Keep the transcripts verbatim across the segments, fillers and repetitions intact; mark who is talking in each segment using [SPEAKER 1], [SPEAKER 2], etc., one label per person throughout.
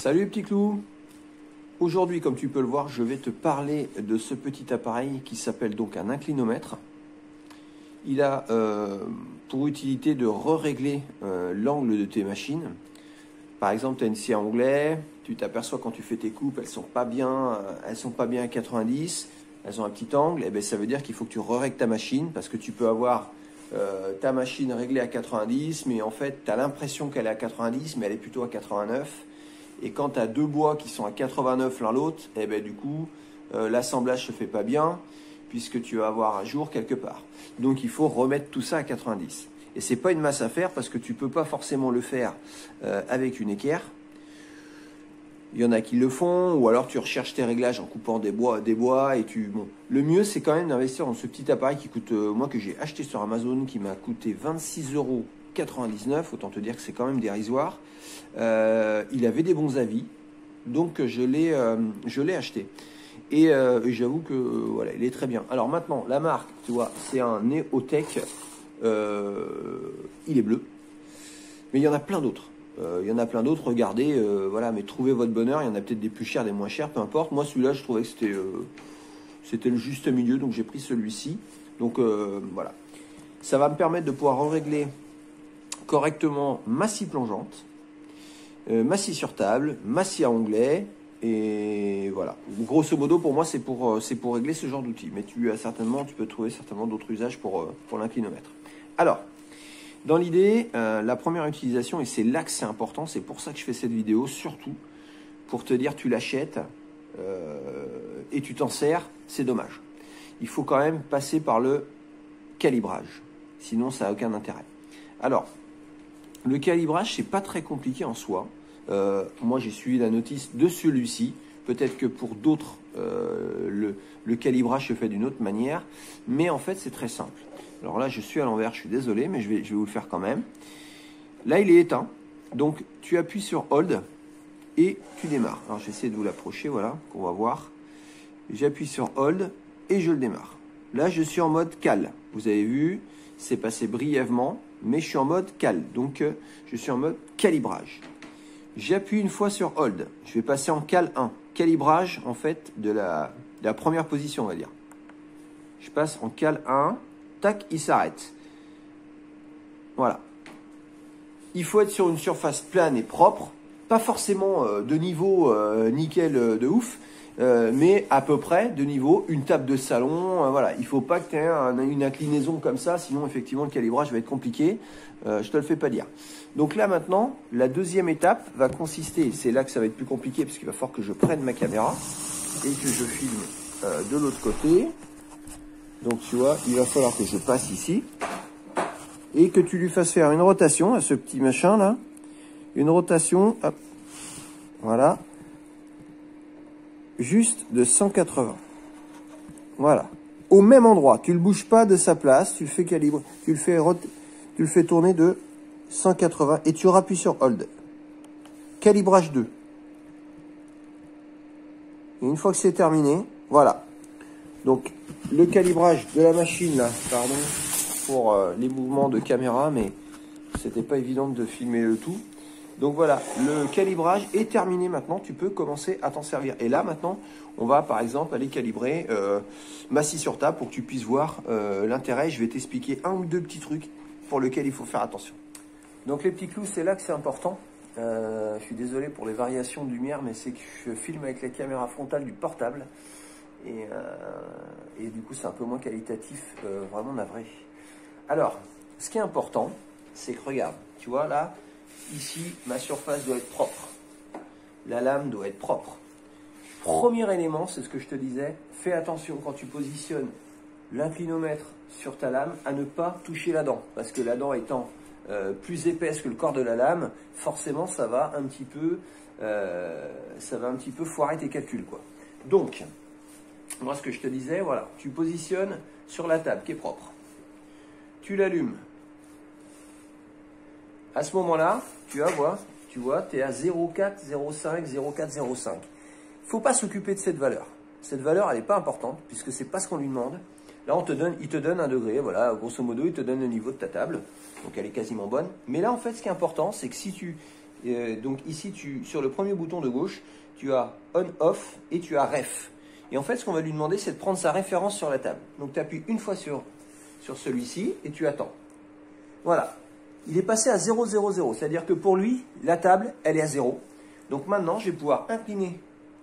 [SPEAKER 1] Salut les petits clous. Aujourd'hui, comme tu peux le voir, je vais te parler de ce petit appareil qui s'appelle donc un inclinomètre. Il a euh, pour utilité de re-régler euh, l'angle de tes machines. Par exemple, tu as une scie à onglet, tu t'aperçois quand tu fais tes coupes, elles sont pas bien, elles sont pas bien à quatre-vingt-dix, elles ont un petit angle, et bien ça veut dire qu'il faut que tu re-règles ta machine parce que tu peux avoir euh, ta machine réglée à quatre-vingt-dix, mais en fait, tu as l'impression qu'elle est à quatre-vingt-dix, mais elle est plutôt à quatre-vingt-neuf. Et quand tu as deux bois qui sont à quatre-vingt-neuf l'un l'autre, et bien du coup, euh, l'assemblage se fait pas bien puisque tu vas avoir un jour quelque part. Donc il faut remettre tout ça à quatre-vingt-dix. Et c'est pas une masse à faire parce que tu peux pas forcément le faire euh, avec une équerre. Il y en a qui le font, ou alors tu recherches tes réglages en coupant des bois, des bois et tu. Bon, le mieux c'est quand même d'investir dans ce petit appareil qui coûte, euh, moi que j'ai acheté sur Amazon, qui m'a coûté vingt-six euros quatre-vingt-dix-neuf. Autant te dire que c'est quand même dérisoire. Euh, il avait des bons avis, donc je l'ai, euh, je l'ai acheté. Et, euh, et j'avoue que euh, voilà, il est très bien. Alors maintenant, la marque, tu vois, c'est un Neotech. Euh, il est bleu, mais il y en a plein d'autres. Euh, il y en a plein d'autres. Regardez, euh, voilà, mais trouvez votre bonheur. Il y en a peut-être des plus chers, des moins chers, peu importe. Moi, celui-là, je trouvais que c'était, euh, c'était le juste milieu, donc j'ai pris celui-ci. Donc euh, voilà, ça va me permettre de pouvoir régler correctement ma scie plongeante, euh, ma scie sur table, ma scie à onglet. Et voilà, grosso modo pour moi c'est pour, c'est pour régler ce genre d'outils. Mais tu as certainement, tu peux trouver certainement d'autres usages pour, pour l'inclinomètre. Alors, dans l'idée, euh, la première utilisation, et c'est là que c'est important, c'est pour ça que je fais cette vidéo, surtout pour te dire tu l'achètes euh, et tu t'en sers, c'est dommage. Il faut quand même passer par le calibrage, sinon ça n'a aucun intérêt. Alors, le calibrage, c'est pas très compliqué en soi. Euh, moi, j'ai suivi la notice de celui-ci. Peut-être que pour d'autres, euh, le, le calibrage se fait d'une autre manière. Mais en fait, c'est très simple. Alors là, je suis à l'envers, je suis désolé, mais je vais, je vais vous le faire quand même. Là, il est éteint. Donc, tu appuies sur Hold et tu démarres. Alors, j'essaie de vous l'approcher, voilà, qu'on va voir. J'appuie sur Hold et je le démarre. Là, je suis en mode cal. Vous avez vu, c'est passé brièvement, mais je suis en mode cal. Donc, euh, je suis en mode calibrage. J'appuie une fois sur Hold. Je vais passer en cal un. Calibrage, en fait, de la, de la première position, on va dire. Je passe en cal un. Tac, il s'arrête. Voilà. Il faut être sur une surface plane et propre. Pas forcément euh, de niveau euh, nickel euh, de ouf, euh, mais à peu près de niveau. Une table de salon, euh, voilà. Il ne faut pas que tu aies un, une inclinaison comme ça, sinon effectivement le calibrage va être compliqué. Euh, je te le fais pas dire. Donc là maintenant, la deuxième étape va consister, c'est là que ça va être plus compliqué parce qu'il va falloir que je prenne ma caméra et que je filme euh, de l'autre côté. Donc tu vois, il va falloir que je passe ici et que tu lui fasses faire une rotation à ce petit machin là. Une rotation, hop, voilà, juste de cent quatre-vingts. Voilà. Au même endroit, tu le bouges pas de sa place, tu le fais calibrer, tu le fais, tu le fais tourner de cent quatre-vingts et tu rappuies sur Hold. Calibrage deux. Et une fois que c'est terminé, voilà. Donc, le calibrage de la machine, là, pardon, pour euh, les mouvements de caméra, mais c'était pas évident de filmer le tout. Donc voilà, le calibrage est terminé maintenant, tu peux commencer à t'en servir. Et là, maintenant, on va par exemple aller calibrer euh, ma scie sur table pour que tu puisses voir euh, l'intérêt. Je vais t'expliquer un ou deux petits trucs pour lesquels il faut faire attention. Donc les petits clous, c'est là que c'est important. Euh, je suis désolé pour les variations de lumière, mais c'est que je filme avec la caméra frontale du portable. Et, euh, et du coup, c'est un peu moins qualitatif, euh, vraiment navré. Alors, ce qui est important, c'est que regarde, tu vois là, ici, ma surface doit être propre. La lame doit être propre. Premier élément, c'est ce que je te disais, fais attention quand tu positionnes l'inclinomètre sur ta lame à ne pas toucher la dent. Parce que la dent étant euh, plus épaisse que le corps de la lame, forcément, ça va un petit peu, euh, ça va un petit peu foirer tes calculs, quoi. Donc, moi, ce que je te disais, voilà, tu positionnes sur la table qui est propre. Tu l'allumes. À ce moment-là, tu vas voir, tu vois, tu es à zéro virgule quatre, zéro virgule cinq, zéro virgule quatre, zéro virgule cinq. Il ne faut pas s'occuper de cette valeur. Cette valeur, elle n'est pas importante, puisque ce n'est pas ce qu'on lui demande. Là, on te donne, il te donne un degré, voilà, grosso modo, il te donne le niveau de ta table. Donc, elle est quasiment bonne. Mais là, en fait, ce qui est important, c'est que si tu Et donc ici, tu, sur le premier bouton de gauche, tu as on-off et tu as ref. Et en fait, ce qu'on va lui demander, c'est de prendre sa référence sur la table. Donc tu appuies une fois sur, sur celui-ci et tu attends. Voilà. Il est passé à zéro zéro zéro, c'est-à-dire que pour lui, la table, elle est à zéro. Donc maintenant, je vais pouvoir incliner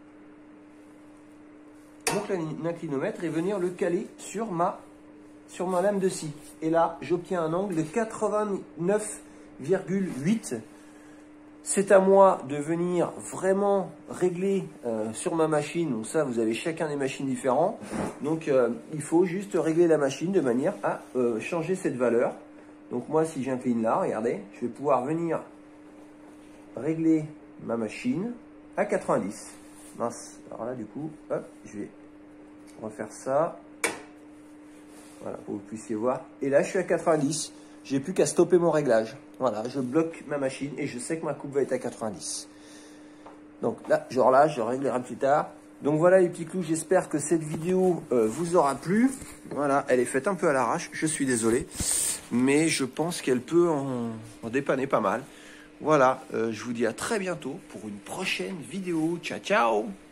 [SPEAKER 1] mon inclinomètre et venir le caler sur ma, sur ma lame de scie. Et là, j'obtiens un angle de quatre-vingt-neuf virgule huit. C'est à moi de venir vraiment régler euh, sur ma machine. Donc ça, vous avez chacun des machines différentes. Donc euh, il faut juste régler la machine de manière à euh, changer cette valeur. Donc moi, si j'incline là, regardez, je vais pouvoir venir régler ma machine à quatre-vingt-dix. Mince. Alors là, du coup, hop, je vais refaire ça. Voilà, pour que vous puissiez voir. Et là, je suis à quatre-vingt-dix. J'ai plus qu'à stopper mon réglage. Voilà, je bloque ma machine et je sais que ma coupe va être à quatre-vingt-dix. Donc là, je relâche, je réglerai plus tard. Donc voilà les petits clous, j'espère que cette vidéo euh, vous aura plu. Voilà, elle est faite un peu à l'arrache, je suis désolé. Mais je pense qu'elle peut en, en dépanner pas mal. Voilà, euh, je vous dis à très bientôt pour une prochaine vidéo. Ciao, ciao!